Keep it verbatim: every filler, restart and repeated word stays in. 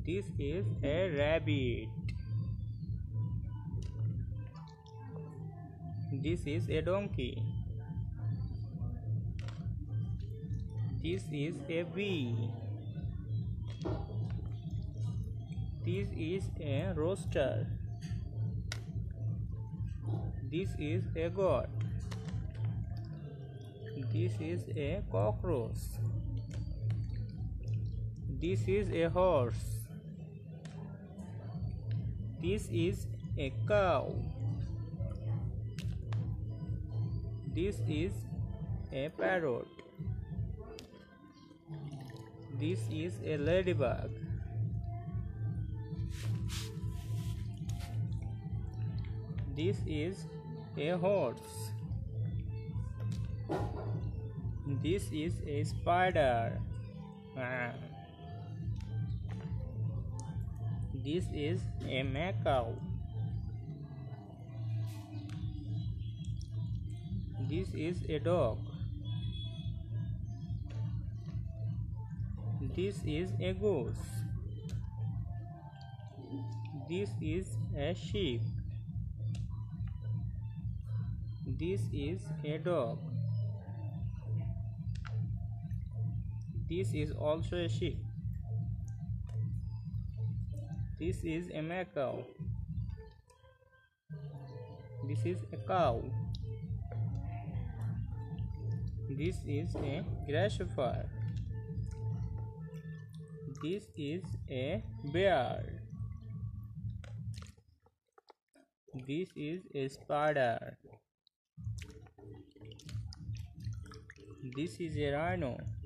This is a rabbit. This is a donkey. This is a bee. This is a rooster. This is a goat. This is a cockroach. This is a horse. This is a cow. This is a parrot. This is a ladybug. This is a horse. This is a spider. Ah. This is a macaw. This is a dog. This is a goose. This is a sheep. This is a dog. This is also a sheep. This is a macaw. This is a cow. This is a grasshopper. This is a bear. This is a spider. This is a rhino.